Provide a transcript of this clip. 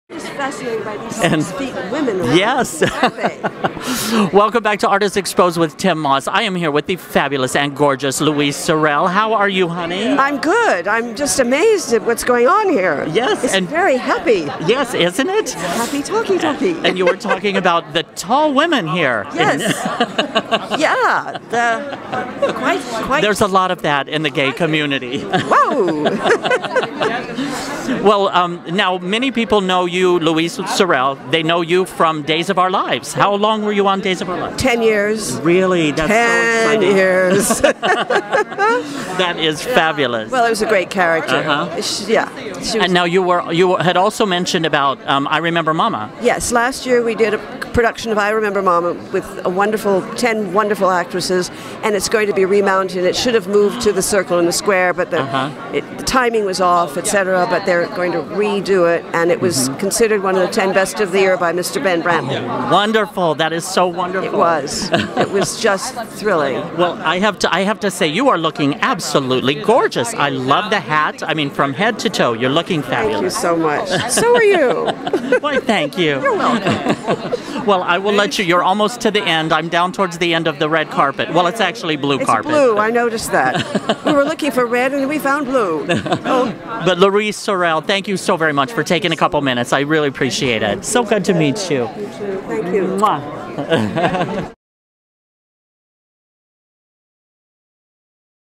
Just fascinated by these sweet women. Yes. Welcome back to Artists Exposed with Tim Moss. I am here with the fabulous and gorgeous Louise Sorel. How are you, honey? I'm good. I'm just amazed at what's going on here. Yes. It's very happy. Yes, isn't it? Happy talky. And you were talking about the tall women here. Yes. Yeah. Quite. There's a lot of that in the gay community. Whoa. Well, now many people know you, Louise Sorel. They know you from Days of Our Lives. How long were you on Days of Our Lives? 10 years. Really? That's 10 so exciting. years. That is fabulous. Well, it was a great character. She and now you had also mentioned about I Remember Mama. Yes, last year we did a production of I Remember Mama with 10 wonderful actresses, and it's going to be remounted. It should have moved to the Circle in the Square, but the timing was off, etc. But they're going to redo it, and it was considered one of the 10 best of the year by Mr. Ben Brantley. Wonderful! That is so wonderful. It was. It was just thrilling. Well, I have to say you are looking absolutely gorgeous. I love the hat. I mean, from head to toe, you're looking fabulous. Thank you so much. So are you. Why, thank you. You're welcome. Well, I will let you. You're almost to the end. I'm down towards the end of the red carpet. Well, it's actually blue carpet. It's blue. I noticed that. We were looking for red, and we found blue. But Louise Sorel, thank you so very much for taking a couple minutes. I really appreciate it. So good to meet you. You too. Thank you. Mwah.